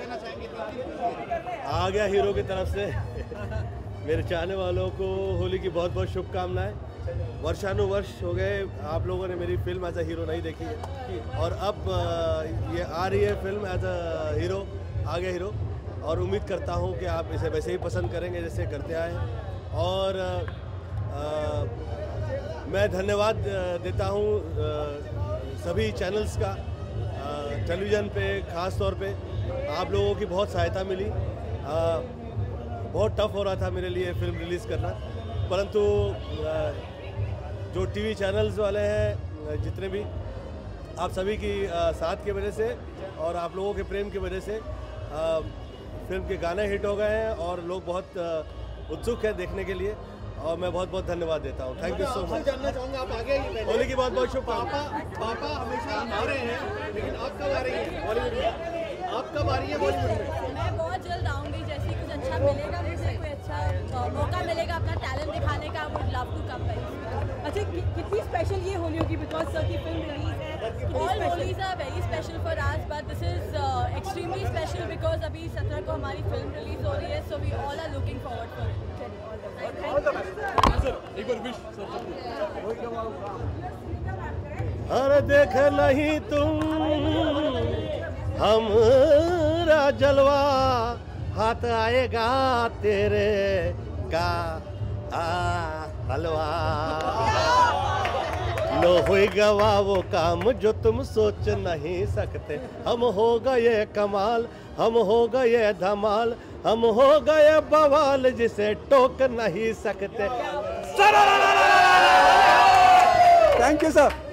कहना चाहेंगे? आ गया हीरो की तरफ से मेरे चाहने वालों को होली की बहुत बहुत शुभकामनाएं। वर्षानुवर्ष हो गए आप लोगों ने मेरी फिल्म एज अ हीरो नहीं देखी है, और अब ये आ रही है फिल्म एज अ हीरो, आ गया हीरो, और उम्मीद करता हूँ कि आप इसे वैसे ही पसंद करेंगे जैसे करते आए हैं। और मैं धन्यवाद देता हूँ सभी चैनल्स का, टेलीविज़न पे ख़ास तौर पे आप लोगों की बहुत सहायता मिली। बहुत टफ हो रहा था मेरे लिए फिल्म रिलीज़ करना, परंतु जो टीवी चैनल्स वाले हैं जितने भी, आप सभी की साथ की वजह से और आप लोगों के प्रेम की वजह से फिल्म के गाने हिट हो गए हैं और लोग बहुत उत्सुक हैं देखने के लिए, और मैं बहुत बहुत धन्यवाद देता हूँ। Thank you so much. जानना चाहूँगा, आप आगे होली की बहुत बहुत शुभकामनाएं। पापा हमेशा आ रहे हैं, लेकिन आप कब आ रही हैं बॉलीवुड में? आप कब आ रही हैं बॉलीवुड में? मैं बहुत जल्द आऊँगी, जैसे कुछ अच्छा मिलेगा मुझे, कोई अच्छा मौका मिलेगा अपना टैलेंट दिखाने का, would love to come back. अच्छा, कितनी स्पेशल ये होली होगी बिकॉज सर की फिल्म रिलीज है? All Holis are very special for us, but this is extremely special because अभी 17 को हमारी फिल्म रिलीज हो रही है, so we all are looking forward for it. अरे देख नहीं तुम हमरा जलवा, हाथ आएगा तेरे का हलवा। लो हुई गवा वो काम जो तुम सोच नहीं सकते, हम हो गए कमाल, हम हो गए धमाल, हम हो गए बवाल जिसे टोक नहीं सकते। Thank you sir.